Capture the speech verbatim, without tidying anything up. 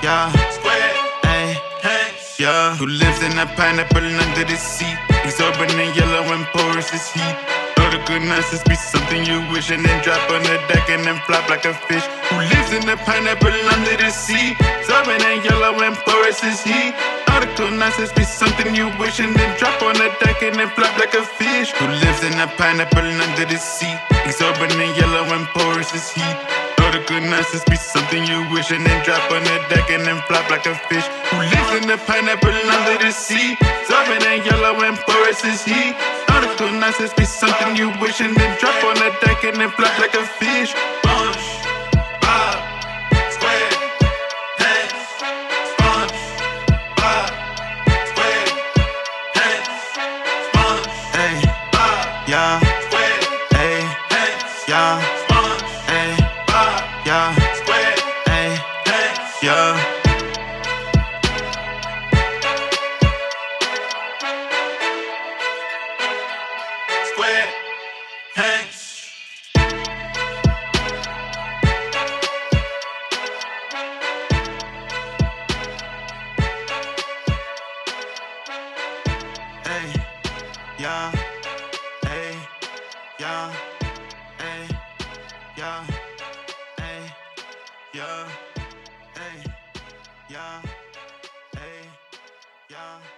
yeah, square, ay, hands, yeah. Who lives in a pineapple under the sea? Exorbitant yellow and porous is heat. All the good nonsense be something you wish and then drop on the deck and then flop like a fish. Who lives in a pineapple under the sea? Exorbitant yellow and porous is heat. All the good nonsense be something you wish and then drop on the deck and then flop like a fish. Who lives in a pineapple under the sea? Exorbitant yellow and porous is heat. All the good nonsense be something you wish and then drop on the deck and then flop like a fish. Who lives in the pineapple under the sea? Exorbitant yellow and porous is heat. All the good nonsense be something you wish and then drop on the deck and then flop like a fish. SpongeBob, square, hands. SpongeBob, square, hands. SpongeBob, yeah, square, ay, hands, yeah, Sponge, ay, yeah, square, ay, hands, yeah. Square, hands. Ay, yeah, ay, yeah, ay, yeah, ay, yeah, ay, yeah, ay, yeah.